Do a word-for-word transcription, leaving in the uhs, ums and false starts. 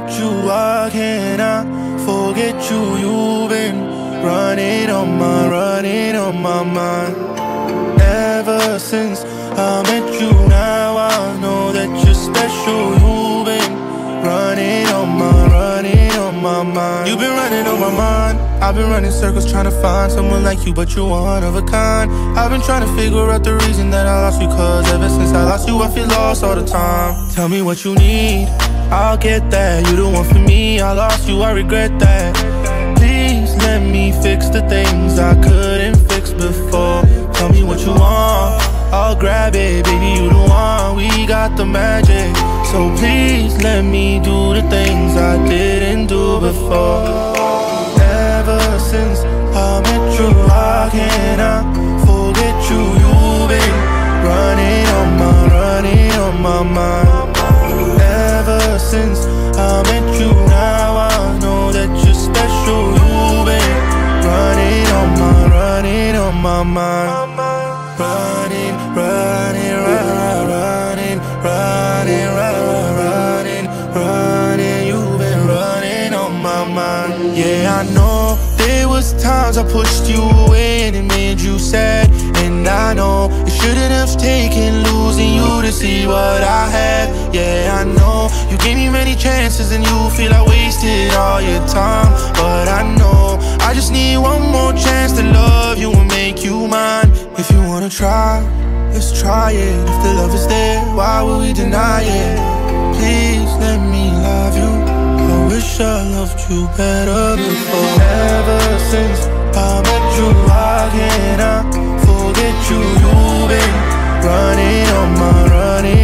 met you, why can't I forget you? You've been running on my, running on my mind. Ever since I met you, now I know that you're special. You've been running on my, running on my mind. You've been running on my mind. I've been running circles trying to find someone like you, but you're one of a kind. I've been trying to figure out the reason that I lost you, cause ever since I lost you I feel lost all the time. Tell me what you need, I'll get that. You're the one for me, I lost you, I regret that. Please let me fix the things I couldn't fix before. Tell me what you want, I'll grab it. Baby, you the one, we got the magic. So please let me do the things I didn't do before. Ever since I met you, why can't I forget you? You've been running on my, running on my mind. Ever since I met you, now I know that you're special. You've been running on my, running on my mind. Running, running, running, running, running, running, running. You've been running on my mind. Yeah, I know there was times I pushed you away and it made you sad. And I know it shouldn't have taken losing you to see what I had. Yeah, I know you gave me many chances and you feel I wasted all your time. But I know I just need one more chance to love you and make you mine. If you wanna try, let's try it. If the love is there, why would we deny it? Please let me love you, I wish I loved you better before. Ever since I met you, why can't I forget you? You've been running on my, running